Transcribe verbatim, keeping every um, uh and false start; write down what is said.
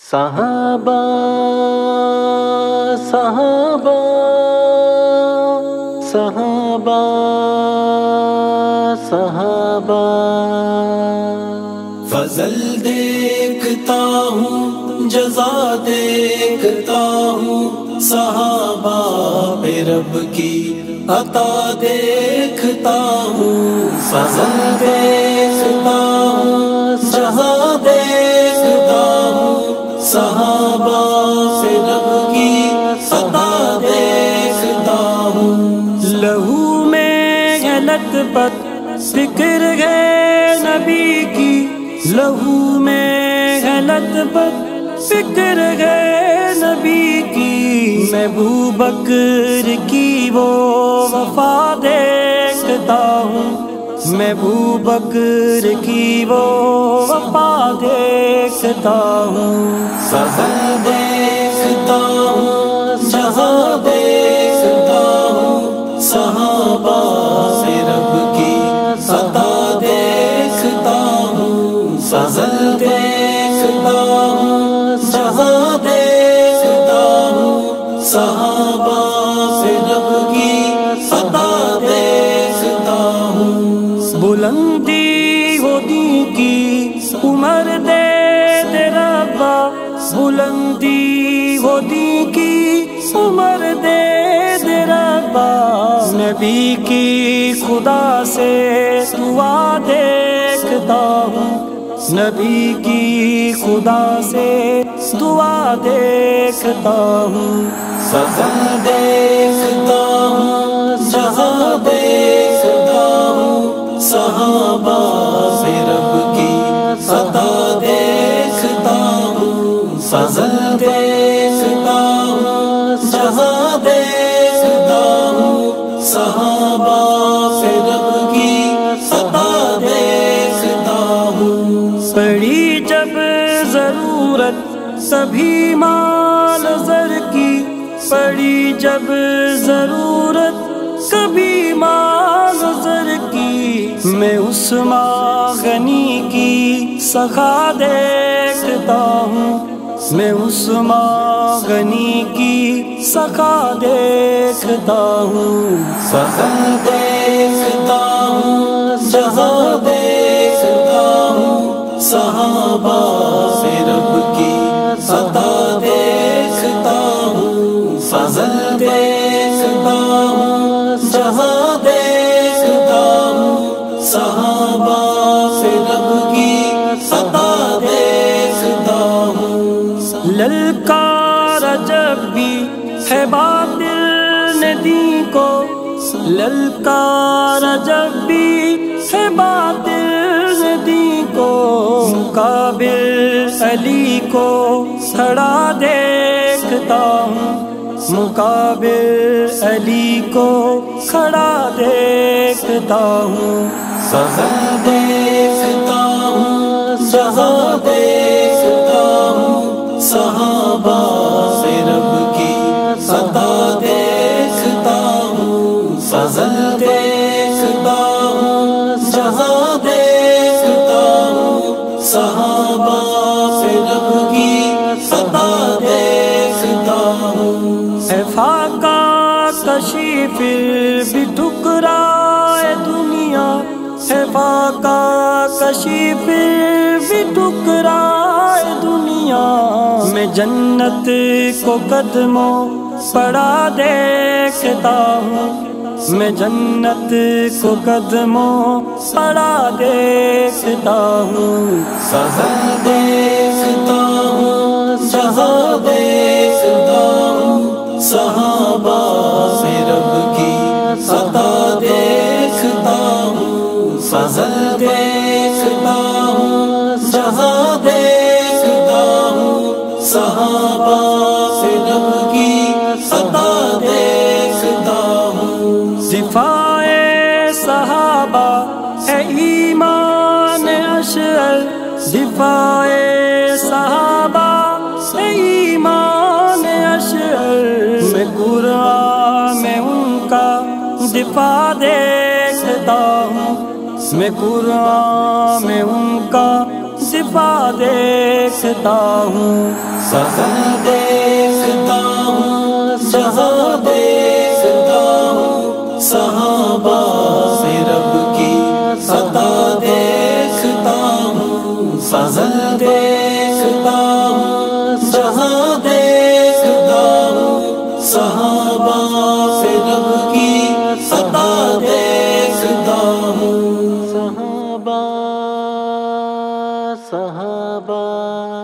صحابہ صحابہ صحابہ صحابہ فضل دیکھتا ہوں، جزا دیکھتا ہوں، صحابہ پہ رب کی عطا دیکھتا ہوں۔ فضل دیکھتا ہوں، جزا دیکھتا ہوں، صحابہ پہ رب کی عطا دیکھتا ہوں۔ لہو میں غلط پت فکر ہے نبی کی، لہو میں غلط بد فکر ہے نبی کی، میں ابو بکر کی وہ وفا دیکھتا ہوں، میں ابو بکر کی وہ وفا دیکھتا ہوں۔ فضل دیکھتا ہوں، جزا دیکھتا ہوں، صحابہ سے رب کی عطا دیکھتا ہوں۔ فضل دیکھتا ہوں، جزا دیکھتا ہوں، صحابہ سے رب کی عطا دیکھتا ہوں۔ بلندی ہو دین کی عمر دے تیرا با، بلندی ہو دین کی عمر دے تیرا با، نبی کی خدا سے دعا دیکھتا ہوں، نبی کی خدا سے دعا دیکھتا ہوں۔ فضل دیکھتا ہوں، جزا دیکھتا ہوں، صحابہ سے رب کی عطا دیکھتا ہوں۔ فضل دیکھتا ہوں، جزا دیکھتا ہوں، صحابہ سے رب کی عطا دیکھتا ہوں۔ پڑی جب ضرورت سبھی مال زر کی، پڑی جب ضرورت کبھی مال زر کی، میں اس ماں غنی کی سخا دیکھتا ہوں، میں اس ماں غنی کی سخا دیکھتا ہوں۔ فضل دیکھتا ہوں، جزا دیکھتا ہوں، صحابہ سے رب کی عطا دیکھتا ہوں۔ فضل دیکھتا ہوں، جزا دیکھتا ہوں، صحابہ سے رب کی عطا دیکھتا ہوں۔ للکار جب بھی ہے باطل نے دین کو، للکار جب بھی ہے باطل نے دین کو، مقابل علی کو کھڑا دیکھتا ہوں، مقابل علی کو کھڑا دیکھتا ہوں۔ فضل دیکھتا ہوں، جزا دیکھتا ہوں، صحابہ سے رب کی عطا دیکھتا ہوں۔ فضل دیکھتا ہوں، جزا دیکھتا ہوں، صحابہ سے رب کی عطا دیکھتا ہوں۔ اے فاقہ کشی پھر بھی ٹکرائے دنیا، ہے فاقہ کشی پھر بھی ٹکرائے دنیا، میں جنت کو قدموں پڑا دیکھتا ہوں، میں جنت کو قدموں پڑا دیکھتا ہوں۔ فضل دیکھتا ہوں، جزا دیکھتا ہوں، صحابہ سے رب کی عطا دیکھتا ہوں۔ فضل دیکھتا ہوں، جزا دیکھتا ہوں، صحابہ سے رب کی عطا دیکھتا ہوں۔ دفاع صحابہ ہے ایمان اشعر، دفاع صحابہ ہے ایمان اشعر، میں قرآن میں ان کا دفاع دیکھتا ہوں، میں قرآن میں ان کا صفا دیکھتا ہوں، فضل دیکھتا ہوں، جہاں دیکھتا ہوں، صحابہ سے رب کی عطا دیکھتا ہوں، فضل دیکھتا ہوں، جہاں دیکھتا ہوں، صحابہ سے رب کی عطا دیکھتا ہوں، صحابہ صحابہ